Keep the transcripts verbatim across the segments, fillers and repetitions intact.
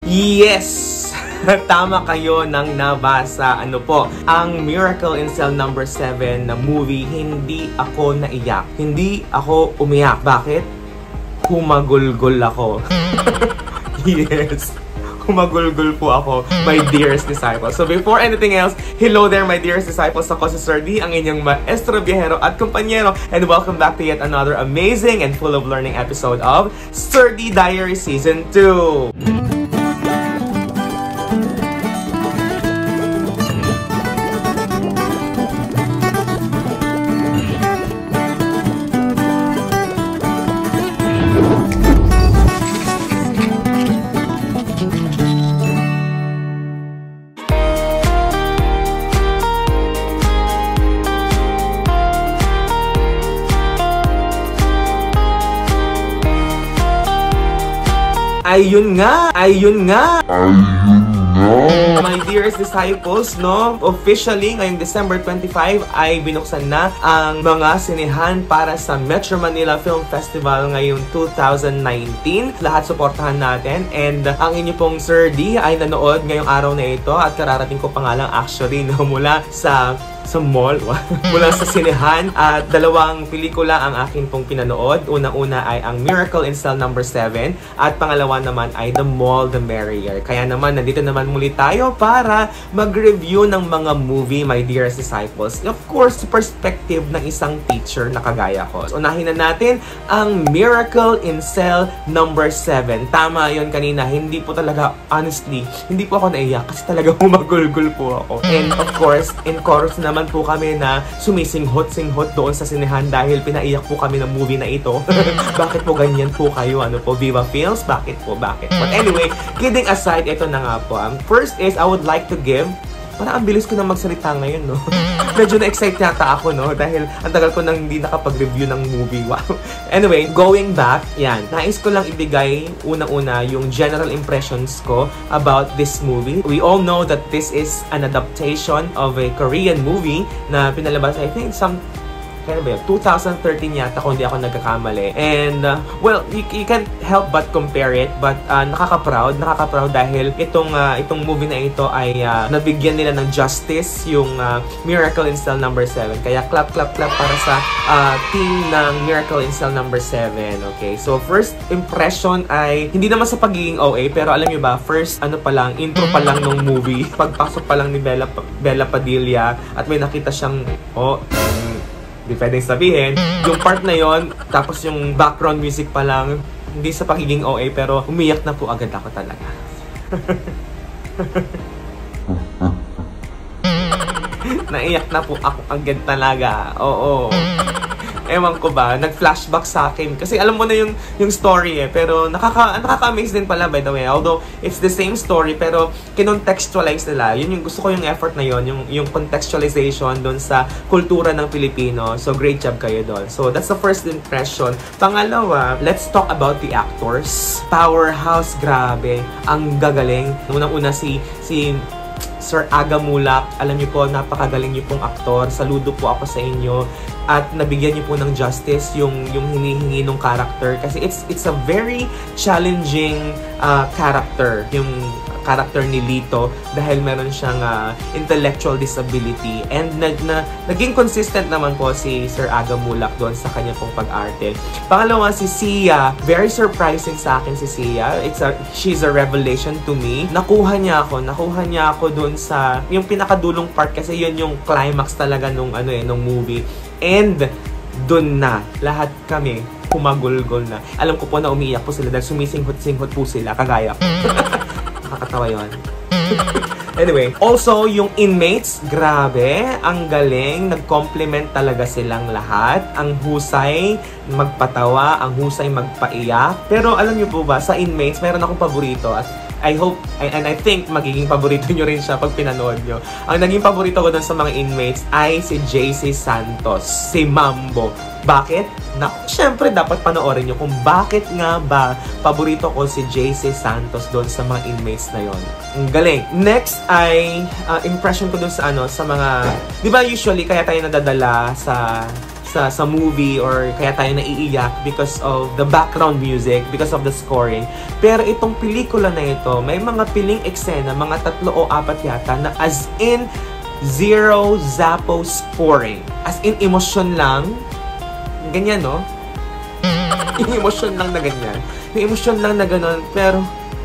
Yes! Tama kayo nang nabasa. Ano po, ang Miracle in Cell number seven na movie, hindi ako naiyak. Hindi ako umiyak. Bakit? Humagulgol ako. Yes. Humagulgol po ako, my dearest disciples. So before anything else, hello there my dearest disciples. Ako si Sir D, ang inyong maestro, biyahero at kumpanyero. And welcome back to yet another amazing and full of learning episode of Sir D Diary Season two. Ayun nga! Ayun nga! Ayun nga! My dearest disciples, no? Officially, ngayong December twenty-five ay binuksan na ang mga sinehan para sa Metro Manila Film Festival ngayong two thousand nineteen. Lahat suportahan natin. And ang inyo pong Sir D ay nanood ngayong araw na ito at kararating ko pa nga lang actually no, mula sa sa mall, mula sa sinehan, at dalawang pelikula ang akin pong pinanood. Unang-una ay ang Miracle in Cell number seven at pangalawa naman ay The More the Merrier. Kaya naman, nandito naman muli tayo para mag-review ng mga movie, my dearest disciples. Of course, perspective ng isang teacher na kagaya ko. So, unahin na natin ang Miracle in Cell number seven. Tama yon kanina, hindi po talaga, honestly, hindi po ako naiyak kasi talaga humagulgul po ako. And of course, in chorus naman po kami na sumisinghot-singhot doon sa sinehan dahil pinaiyak po kami ng movie na ito. Bakit po ganyan po kayo? Ano po, Viva Films? Bakit po? Bakit? But anyway, kidding aside, ito na nga po. Um, first is, I would like to give, parang ang bilis ko na magsalita ngayon, no? Medyo na-excite yata ako, no? Dahil ang tagal ko nang hindi nakapag-review ng movie. Wow. Anyway, going back, yan. Nais ko lang ibigay unang-una yung general impressions ko about this movie. We all know that this is an adaptation of a Korean movie na pinalabas, I think, some kaya ba yun? two thousand thirteen yata kung hindi ako nagkakamali. And, uh, well, you, you can't help but compare it. But, uh, nakaka-proud. Nakaka-proud dahil itong, uh, itong movie na ito ay uh, nabigyan nila ng justice yung uh, Miracle in Cell number seven. Kaya clap, clap, clap para sa uh, team ng Miracle in Cell number seven. Okay? So, first impression ay, hindi naman sa pagiging O A, pero alam nyo ba, first, ano pa lang, intro pa lang ng movie. Pagpasok pa lang ni Bella, Bella Padilla at may nakita siyang, oh, di pwedeng sabihin, yung part na yon, tapos yung background music pa lang, hindi sa pagiging O A, pero umiyak na po agad ako talaga. Naiyak na po ako agad talaga. Oo. Ewan ko ba, nag-flashback sa akin. Kasi alam mo na yung, yung story eh. Pero nakaka, nakaka-amaze din pala, by the way. Although, it's the same story, pero kinontextualize nila. Yun yung gusto ko yung effort na yun. Yung, yung contextualization doon sa kultura ng Pilipino. So, great job kayo doon. So, that's the first impression. Pangalawa, let's talk about the actors. Powerhouse, grabe. Ang gagaling. Unang-una si, si Sir Aga Mulak. Alam niyo po, napakagaling niyo pong aktor. Saludo po ako sa inyo. At nabigyan niyo po ng justice yung yung hinihingi ng character kasi it's it's a very challenging uh, character, yung character ni Lito, dahil meron siyang uh, intellectual disability, and na, na, naging consistent naman po si Sir Aga Mulak doon sa kanya pong pag-arte. Pangalawa, si Sia. Very surprising sa akin si Sia. It's a, she's a revelation to me. Nakuha niya ako, nakuha niya ako doon sa yung pinakadulong part kasi yun yung climax talaga nung ano eh, nung movie. And doon na, lahat kami humagulgol na. Alam ko po na umiiyak po sila dahil sumisinghot-singhot po sila, kagaya ko. Nakakatawa yun. Anyway, also yung inmates, grabe, ang galing, nag-compliment talaga silang lahat. Ang husay magpatawa, ang husay magpaiyak. Pero alam niyo po ba, sa inmates, meron akong paborito at I hope, and I think magiging paborito nyo rin siya pag pinanood nyo. Ang naging paborito ko dun sa mga inmates ay si J C Santos, si Mambo. Bakit? Na, syempre dapat panoorin nyo kung bakit nga ba paborito ko si J C Santos doon sa mga inmates na yon. Ang galing. Next ay uh, impression ko doon sa ano, sa mga, di ba usually kaya tayo nadadala sa sa sa movie or kaya tayo naiiyak because of the background music, because of the scoring. Pero itong pelikula na ito, may mga piling eksena, mga tatlo o apat yata na as in zero zappo scoring. As in emosyon lang. Ganyan, no? Yung emosyon lang na ganyan. Yung emosyon lang na ganon. Pero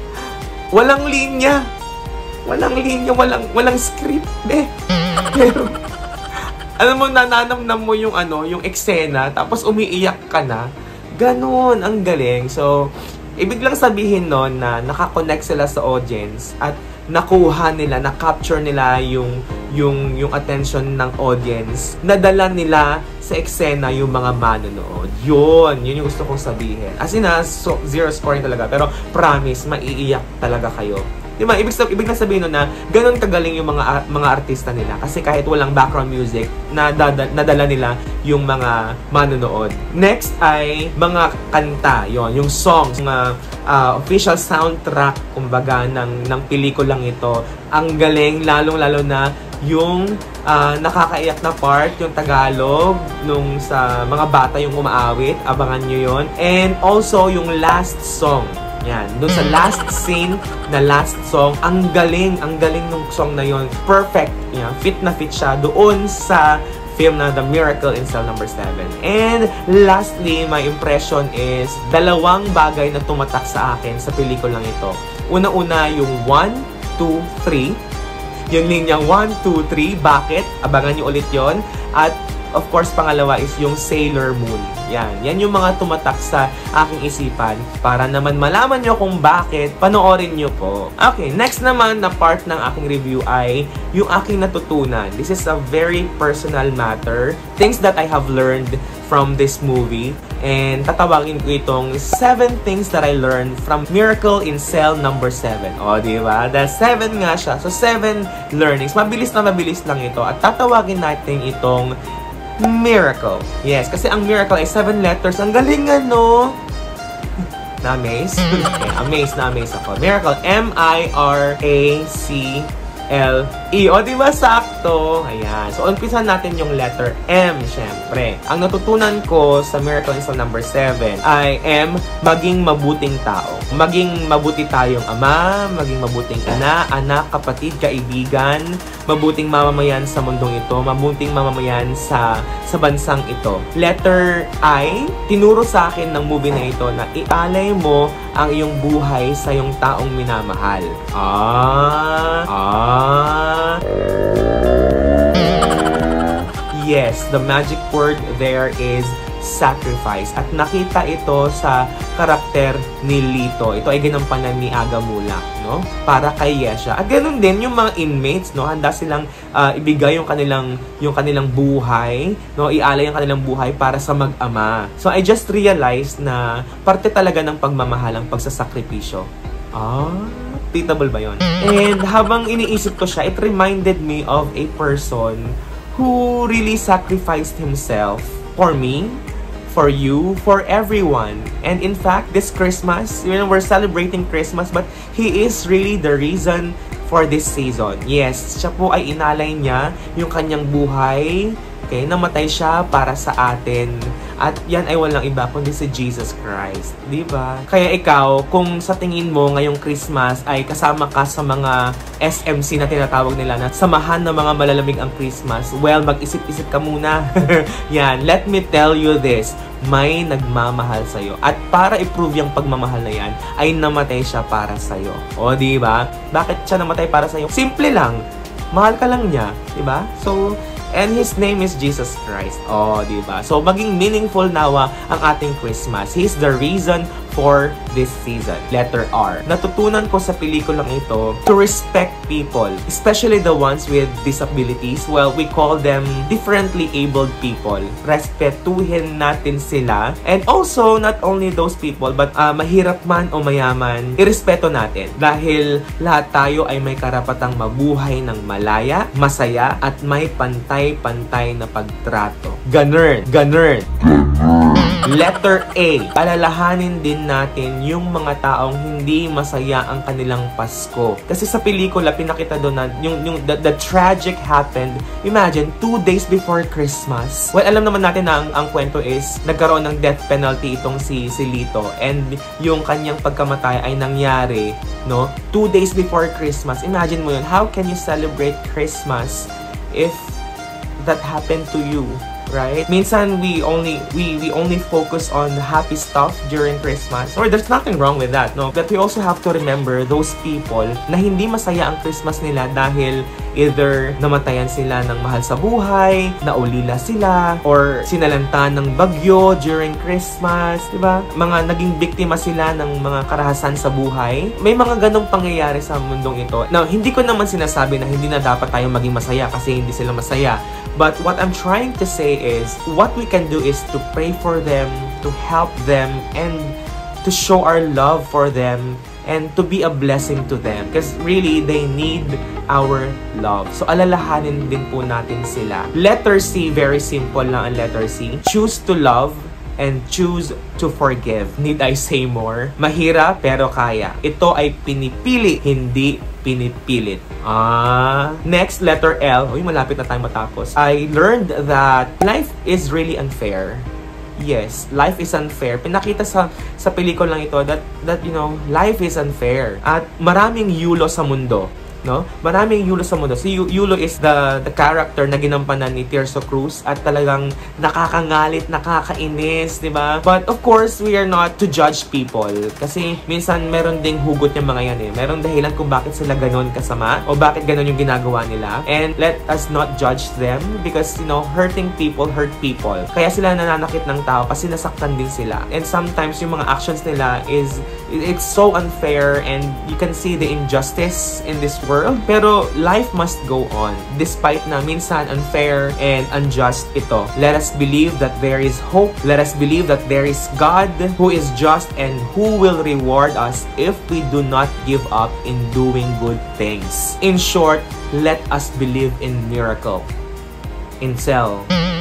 walang linya. Walang linya, walang walang script, eh. Pero alam mo, nananamnam mo yung ano, yung eksena, tapos umiiyak ka na. Ganon, ang galing. So, ibig lang sabihin nun na nakakonect sila sa audience at nakuha nila, na-capture nila yung, yung, yung attention ng audience. Nadala nila sa eksena yung mga manonood. Yun, yun yung gusto kong sabihin. As in, ah, so, zero scoring talaga. Pero promise, maiiyak talaga kayo. Diba? Ibig, ibig na sabihin nun na ganun kagaling yung mga mga artista nila. Kasi kahit walang background music, nadada, nadala nila yung mga manonood. Next ay mga kanta. Yon, yung songs, mga uh, official soundtrack, kumbaga, ng, ng pelikulang ito. Ang galing, lalong-lalo na yung uh, nakakaiyak na part, yung Tagalog, nung sa mga bata yung umaawit. Abangan nyo yon. And also, yung last song. Yan, doon sa last scene na last song, ang galing, ang galing nung song na yon. Perfect. Yan, fit na fit siya doon sa film na The Miracle in Cell Number seven. And lastly, my impression is dalawang bagay na tumatak sa akin sa pelikulang ito. Una-una yung one, two, three. Yung linyang one, two, three. Bakit? Abangan nyo ulit yon. At of course, pangalawa is yung Sailor Moon. Yan. Yan yung mga tumatak sa aking isipan. Para naman malaman nyo kung bakit, panoorin nyo po. Okay, next naman na part ng aking review ay yung aking natutunan. This is a very personal matter. Things that I have learned from this movie. And tatawagin ko itong seven things that I learned from Miracle in Cell Number seven. O, diba? Dahil seven nga siya. So, seven learnings. Mabilis na mabilis lang ito. At tatawagin natin itong Miracle. Yes, kasi ang Miracle ay seven letters. Ang galing, ano? Na-amaze? Okay, amaze na amaze ako. Miracle, M I R A C L E. O, diba sakto? Ayan. So, umpisan natin yung letter M, syempre. Ang natutunan ko sa Miracle in Cell Number seven ay M, maging mabuting tao. Maging mabuti tayong ama, maging mabuting ina, anak, kapatid, kaibigan, mabuting mamamayan sa mundong ito, mabuting mamamayan sa sa bansang ito. Letter I, tinuro sa akin ng movie na ito na ialay mo ang iyong buhay sa iyong taong minamahal. Ah, ah. Yes, the magic word there is sacrifice. At nakita ito sa karakter ni Lito. Ito ay ginampanan ni Aga Mulak, no? Para kay Yesha. At ganoon din yung mga inmates, no? Handa silang uh, ibigay yung kanilang yung kanilang buhay, no? Ialay yung kanilang buhay para sa mag-ama. So I just realized na parte talaga ng pagmamahal ang pagsasakripisyo. Ah, relatable ba yun? And habang iniisip ko siya, it reminded me of a person who really sacrificed himself for me, for you, for everyone. And in fact, this Christmas, you know, we're celebrating Christmas, but he is really the reason for this season. Yes, siya po ay inalay niya yung kanyang buhay. Okay, namatay siya para sa atin. At yan ay walang iba kundi si Jesus Christ. Diba? Kaya ikaw, kung sa tingin mo ngayong Christmas ay kasama ka sa mga S M C na tinatawag nila na samahan ng mga malalamig ang Christmas, well, mag-isip-isip ka muna. Yan, let me tell you this. May nagmamahal sa'yo. At para i-prove yung pagmamahal na yan, ay namatay siya para sa'yo. O, diba? Bakit siya namatay para sa'yo? Simple lang. Mahal ka lang niya. Diba? So, and His name is Jesus Christ. Oh, diba? So, maging meaningful nawa ang ating Christmas. He's the reason for this season. Letter R. Natutunan ko sa pelikulang ito to respect people, especially the ones with disabilities. Well, we call them differently abled people. Respetuhin natin sila. And also, not only those people, but uh, mahirap man o mayaman, irespeto natin. Dahil lahat tayo ay may karapatang mabuhay ng malaya, masaya, at may pantay pantay na pagtrato. Ganun. Ganun. Letter A, alalahanin din natin yung mga taong hindi masaya ang kanilang Pasko. Kasi sa pelikula, pinakita doon na yung, yung the, the tragic happened, imagine, two days before Christmas. Well, alam naman natin na ang, ang kwento is, nagkaroon ng death penalty itong si, si Lito, and yung kanyang pagkamatay ay nangyari, no, two days before Christmas. Imagine mo yun, how can you celebrate Christmas if that happened to you? Right? Minsan we only we we only focus on happy stuff during Christmas. Or there's nothing wrong with that, no? But we also have to remember those people na hindi masaya ang Christmas nila dahil either namatayan sila ng mahal sa buhay, naulila sila, or sinalanta ng bagyo during Christmas, di ba? Mga naging biktima sila ng mga karahasan sa buhay. May mga ganong pangyayari sa mundong ito. Now, hindi ko naman sinasabi na hindi na dapat tayo maging masaya kasi hindi sila masaya. But what I'm trying to say is, what we can do is to pray for them, to help them, and to show our love for them, and to be a blessing to them. Because really, they need our love. So, alalahanin din po natin sila. Letter C, very simple lang ang letter C. Choose to love and choose to forgive. Need I say more? Mahirap pero kaya. Ito ay pinipili, hindi pinipilit. Ah. Next, letter L. Uy, malapit na tayong matapos. I learned that life is really unfair. Yes, life is unfair. Pinakita sa sa pelikulang ito that that you know, life is unfair. At maraming yulo sa mundo. No? Maraming Yulo sa mundo. Si Yulo is the the character na ginampanan ni Tirso Cruz at talagang nakakangalit, nakakainis, di ba? But of course, we are not to judge people kasi minsan meron ding hugot yung mga yan eh. Meron dahilan kung bakit sila ganon kasama o bakit ganon yung ginagawa nila. And let us not judge them because, you know, hurting people hurt people. Kaya sila nananakit ng tao kasi nasaktan din sila. And sometimes yung mga actions nila is, it's so unfair and you can see the injustice in this world. Pero life must go on. Despite na minsan unfair and unjust ito. Let us believe that there is hope. Let us believe that there is God who is just and who will reward us if we do not give up in doing good things. In short, let us believe in miracle. In cell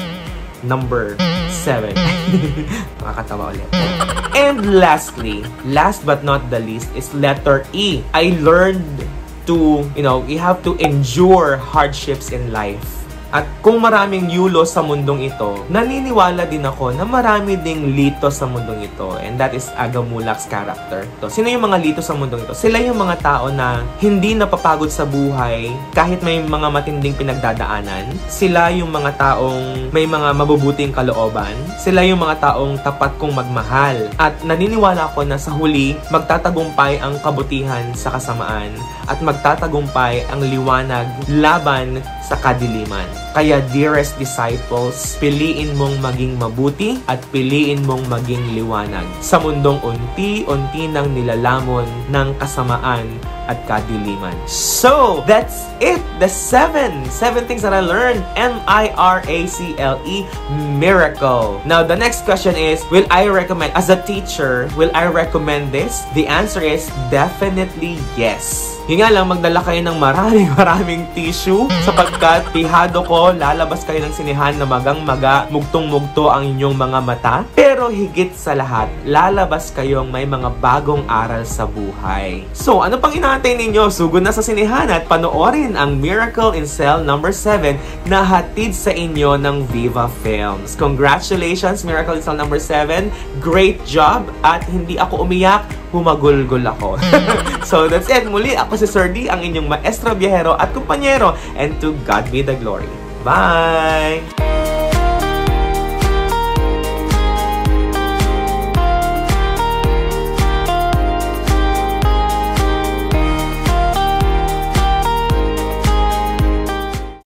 number seven. Makakatawa ulit. And lastly, last but not the least is letter E. I learned to, you know, you have to endure hardships in life. At kung maraming yulo sa mundong ito, naniniwala din ako na marami ding lito sa mundong ito. And that is Agamulak's character. So, sino yung mga lito sa mundong ito? Sila yung mga tao na hindi napapagod sa buhay kahit may mga matinding pinagdadaanan. Sila yung mga taong may mga mabubuting kalooban. Sila yung mga taong tapat kong magmahal. At naniniwala ako na sa huli, magtatagumpay ang kabutihan sa kasamaan at magtatagumpay ang liwanag laban sa kadiliman. Kaya dearest disciples, piliin mong maging mabuti at piliin mong maging liwanag sa mundong unti-unti nang nilalamon ng kasamaan at kadiliman. So, that's it! The seven! Seven things that I learned. M I R A C L E, miracle. Now, the next question is, will I recommend, as a teacher, will I recommend this? The answer is definitely yes. Yung nga lang, magdala kayo ng maraming maraming tissue sapagkat pihado ko, lalabas kayo ng sinihan na magang-maga, mugtong-mugto ang inyong mga mata. Pero higit sa lahat, lalabas kayong may mga bagong aral sa buhay. So, ano pang inaantay ninyo? Sugod na sa sinihan at panoorin ang Miracle in Cell number seven na hatid sa inyo ng Viva Films. Congratulations, Miracle in Cell number seven. Great job! At hindi ako umiyak, humagulgol ako. So, that's it. Muli, ako si Sir D, ang inyong maestro, biyahero at kumpanyero. And to God be the glory. Bye!